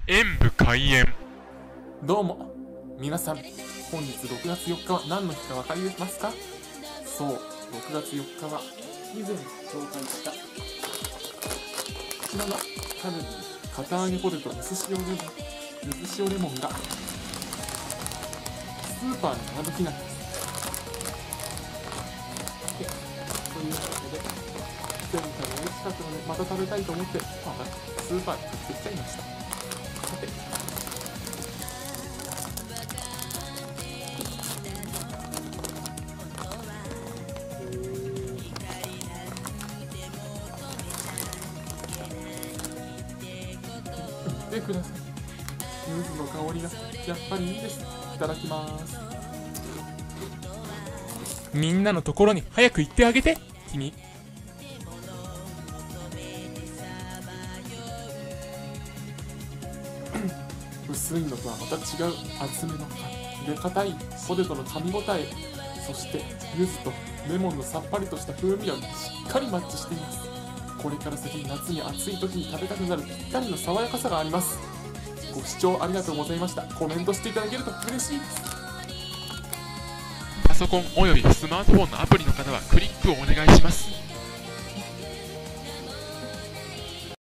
演武開演。 どうも皆さん、本日6月4日は何の日か分かりますか？そう、6月4日は以前紹介したこちらのカルビー堅揚げポテトゆず塩レモンがスーパーに並ぶ日なんです。というわけで前回美味しかったのでまた食べたいと思ってスーパーに買ってきちゃいました。さて見てください。柚子の香りがやっぱりいいです。いただきます。 みんなのところに早く行ってあげて、君。 薄いのとはまた違う厚めので硬いポテトの噛み応え、そして柚子とレモンのさっぱりとした風味がしっかりマッチしています。これから先夏に暑い時に食べたくなるぴったりの爽やかさがあります。ご視聴ありがとうございました。コメントしていただけると嬉しいです。 パソコンおよびスマートフォンのアプリの方はクリックをお願いします。